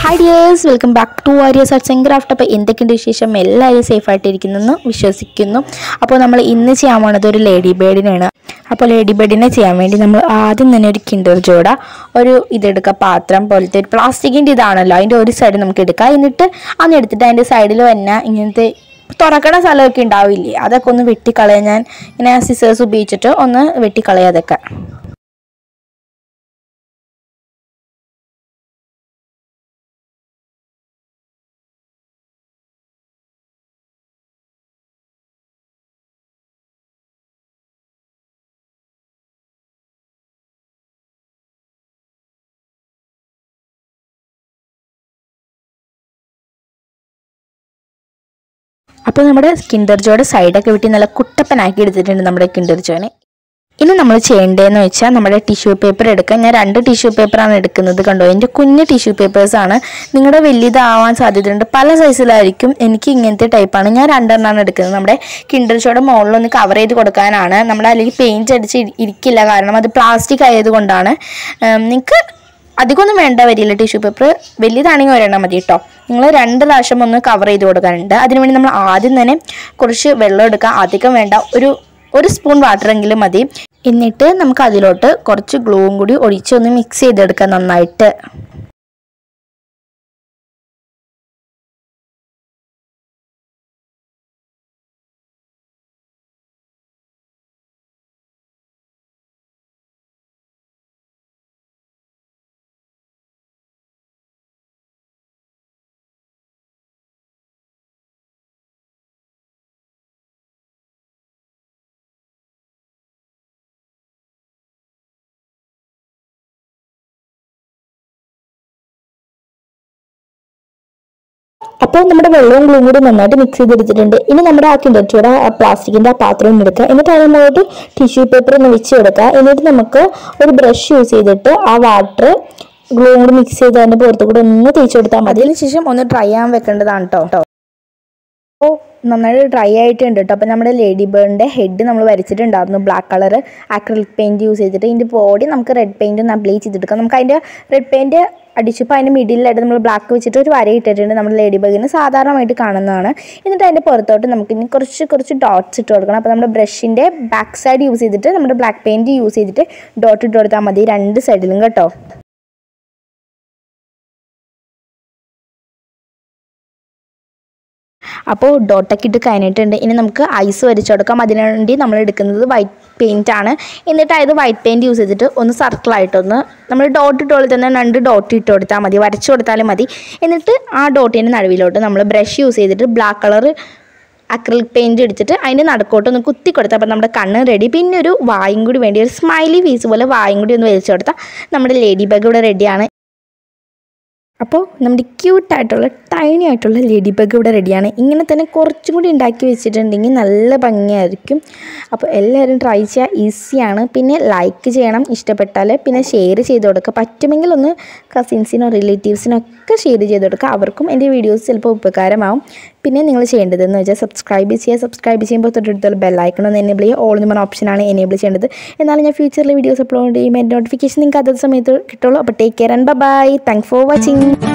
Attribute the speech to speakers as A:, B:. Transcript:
A: Hi dears, welcome back to Aryaz Art Craft. അപ്പോൾ എന്തൊക്കെയുണ്ട് വിശേഷം? എല്ലാവരും സേഫ് ആയിട്ടിരിക്കുന്നെന്ന് വിശ്വസിക്കുന്നു. അപ്പോൾ നമ്മൾ ഇന്ന് ചെയ്യാൻ പോകുന്നത് ഒരു ലേഡി ബേർഡിനെയാണ്. അപ്പോൾ ലേഡി ബേർഡിനെ ചെയ്യാൻ വേണ്ടി നമ്മൾ ആദ്യം തന്നെ ഒരു കിൻഡർജോയുടെ ഒരു ഇതെടുക്കുക, പാത്രം പോലത്തെ ഒരു പ്ലാസ്റ്റിക്കിൻ്റെ ഇതാണല്ലോ, അതിൻ്റെ ഒരു സൈഡ് നമുക്ക് എടുക്കാം. എന്നിട്ട് അന്ന് എടുത്തിട്ട് അതിൻ്റെ സൈഡിൽ തന്നെ ഇങ്ങനത്തെ തുറക്കണ സ്ഥലമൊക്കെ ഉണ്ടാവില്ലേ, അതൊക്കെ ഒന്ന് വെട്ടിക്കളയാൻ ഞാൻ ഇങ്ങനെ സിസേഴ്സ് ഉപയോഗിച്ചിട്ട് ഒന്ന് വെട്ടിക്കളയാം അതൊക്കെ. അപ്പോൾ നമ്മുടെ കിൻഡർജോയുടെ സൈഡൊക്കെ വെട്ടി നല്ല കുട്ടപ്പനാക്കി എടുത്തിട്ടുണ്ട് നമ്മുടെ കിൻഡർജോനെ. ഇനി നമ്മൾ ചെയ്യേണ്ടതെന്ന് വെച്ചാൽ നമ്മുടെ ടിഷ്യൂ പേപ്പർ എടുക്കാം. ഞാൻ 2 ടിഷ്യൂ പേപ്പറാണ് എടുക്കുന്നത്, കണ്ടോ, എൻ്റെ കുഞ്ഞ് ടിഷ്യൂ പേപ്പേഴ്സാണ്. നിങ്ങളുടെ വലിയതാവാൻ സാധ്യതയുണ്ട്, പല സൈസിലായിരിക്കും. എനിക്ക് ഇങ്ങനത്തെ ടൈപ്പാണ്, ഞാൻ 2 എണ്ണമാണ് എടുക്കുന്നത്. നമ്മുടെ കിൻഡർജോയുടെ മുകളിലൊന്ന് കവർ ചെയ്ത് കൊടുക്കാനാണ്. നമ്മുടെ അല്ലെങ്കിൽ പെയിൻറ്റ് അടിച്ച് ഇരിക്കില്ല, കാരണം അത് പ്ലാസ്റ്റിക് ആയതുകൊണ്ടാണ്. നിങ്ങൾക്ക് അധികമൊന്നും വേണ്ട വരില്ല, ടിഷ്യൂ പേപ്പർ വലിയതാണെങ്കിൽ ഒരെണ്ണം മതി കേട്ടോ. നിങ്ങൾ 2 പ്രാവശ്യം ഒന്ന് കവർ ചെയ്ത് കൊടുക്കാനുണ്ട്. അതിനുവേണ്ടി നമ്മൾ ആദ്യം തന്നെ കുറച്ച് വെള്ളം എടുക്കുക, അധികം വേണ്ട, ഒരു സ്പൂൺ വാട്ടറെങ്കിലും മതി. എന്നിട്ട് നമുക്ക് അതിലോട്ട് കുറച്ച് ഗ്ലൂവും കൂടി ഒഴിച്ചൊന്ന് മിക്സ് ചെയ്തെടുക്കാം നന്നായിട്ട്. അപ്പോൾ നമ്മുടെ വെള്ളവും ഗ്ലൂവും കൂടി നന്നായിട്ട് മിക്സ് ചെയ്തെടുത്തിട്ടുണ്ട്. ഇനി നമ്മുടെ ആ കിൻഡർജോയുടെ പ്ലാസ്റ്റിക്കിൻ്റെ ആ പാത്രം ഒന്ന് എടുക്കുക. എന്നിട്ട് അതിനോട്ട് ടിഷ്യൂ പേപ്പർ ഒന്ന് വെച്ച് കൊടുക്കുക. എന്നിട്ട് നമുക്ക് ഒരു ബ്രഷ് യൂസ് ചെയ്തിട്ട് ആ വാട്ടർ ഗ്ലൂവും കൂടി മിക്സ് ചെയ്ത് അതിൻ്റെ പുറത്ത് കൂടെ ഒന്ന് തേച്ച് കൊടുത്താൽ മതി. അതിനുശേഷം ഒന്ന് ഡ്രൈ ആകാൻ വെക്കേണ്ടതാണ് കേട്ടോ. അപ്പോൾ നന്നായിട്ട് ഡ്രൈ ആയിട്ടുണ്ട് കേട്ടോ. അപ്പോൾ നമ്മുടെ ലേഡി ബേർഡിൻ്റെ ഹെഡ് നമ്മൾ വരച്ചിട്ടുണ്ടായിരുന്നു black colour acrylic paint use ചെയ്തിട്ട്. ഇതിൻ്റെ ബോഡി നമുക്ക് റെഡ് പെയിൻറ്റ് ഒന്ന് അപ്ലൈ ചെയ്തെടുക്കാം. നമുക്ക് അതിൻ്റെ റെഡ് പെയിൻറ്റ് അടിച്ചപ്പോൾ അതിൻ്റെ മിഡിലായിട്ട് നമ്മൾ ബ്ലാക്ക് വെച്ചിട്ട് ഒരു വര ഇട്ടിട്ടുണ്ട്. നമ്മുടെ ലേഡി ബേർഡിന് സാധാരണമായിട്ട് കാണുന്നതാണ്. എന്നിട്ട് അതിൻ്റെ പുറത്തോട്ട് നമുക്ക് ഇനി കുറച്ച് ഡോട്ട്സ് ഇട്ട് കൊടുക്കണം. അപ്പോൾ നമ്മുടെ ബ്രഷിൻ്റെ ബാക്ക് സൈഡ് യൂസ് ചെയ്തിട്ട് നമ്മുടെ ബ്ലാക്ക് പെയിൻറ്റ് യൂസ് ചെയ്തിട്ട് ഡോട്ട് ഇട്ട് കൊടുത്താൽ മതി 2 സൈഡിലും കേട്ടോ. അപ്പോൾ ഡോട്ടൊക്കെ ഇട്ട് കഴിഞ്ഞിട്ടുണ്ട്. ഇനി നമുക്ക് ഐസ് വരച്ചു കൊടുക്കാം. അതിനുവേണ്ടി നമ്മൾ എടുക്കുന്നത് വൈറ്റ് പെയിൻ്റ് ആണ്. എന്നിട്ട് അത് വൈറ്റ് പെയിൻറ്റ് യൂസ് ചെയ്തിട്ട് ഒന്ന് സർക്കിളായിട്ടൊന്ന് നമ്മൾ ഡോട്ട് ഇട്ട് പോലെ തന്നെ 2 ഡോട്ട് ഇട്ട് കൊടുത്താൽ മതി, വരച്ചു കൊടുത്താലും മതി. എന്നിട്ട് ആ ഡോട്ടിൻ്റെ നടുവിലോട്ട് നമ്മൾ ബ്രഷ് യൂസ് ചെയ്തിട്ട് ബ്ലാക്ക് കളർ അക്രിലിക് പെയിൻറ്റ് എടുത്തിട്ട് അതിൻ്റെ നടുക്കോട്ട് ഒന്ന് കുത്തി കൊടുത്താൽ അപ്പോൾ നമ്മുടെ കണ്ണ് റെഡി. പിന്നെ ഒരു വായും കൂടി വേണ്ടി, ഒരു സ്മൈലി ഫേസ് പോലെ വായും കൂടി ഒന്ന് വരച്ചു കൊടുത്താൽ നമ്മുടെ ലേഡി ബഗ് ഇവിടെ റെഡിയാണ്. അപ്പോൾ നമ്മുടെ ക്യൂട്ടായിട്ടുള്ള ടൈനി ആയിട്ടുള്ള ലേഡി ബഗ് ഇവിടെ റെഡിയാണ്. ഇങ്ങനെ തന്നെ കുറച്ചും കൂടി ഉണ്ടാക്കി വെച്ചിട്ടുണ്ടെങ്കിൽ നല്ല ഭംഗിയായിരിക്കും. അപ്പോൾ എല്ലാവരും ട്രൈ ചെയ്യുക, ഈസിയാണ്. പിന്നെ ലൈക്ക് ചെയ്യണം ഇഷ്ടപ്പെട്ടാൽ, പിന്നെ ഷെയർ ചെയ്ത് കൊടുക്കുക. പറ്റുമെങ്കിൽ ഒന്ന് കസിൻസിനോ റിലേറ്റീവ്സിനോ ഒക്കെ ഷെയർ ചെയ്ത് കൊടുക്കുക, അവർക്കും എൻ്റെ വീഡിയോസ് ചിലപ്പോൾ ഉപകാരമാവും. പിന്നെ നിങ്ങൾ ചെയ്യേണ്ടതെന്ന് വെച്ചാൽ സബ്സ്ക്രൈബ് ചെയ്യുമ്പോൾ തൊട്ടടുത്തുള്ള ബെല്ലൈക്കൺ ഒന്ന് എനേബിൾ ചെയ്യുക. ഓൾ എന്ന് പറഞ്ഞ ഓപ്ഷനാണ് എനേബിൾ ചെയ്യേണ്ടത്. എന്നാലും ഞാൻ ഫ്യൂച്ചറിൽ വീഡിയോസ് അപ്ലോഡ് ചെയ്യുമ്പോൾ എൻ്റെ നോട്ടിഫിക്കേഷൻ നിങ്ങൾക്ക് അതേ സമയത്ത് കിട്ടുള്ളൂ. അപ്പോൾ take care and bye. Thanks for watching.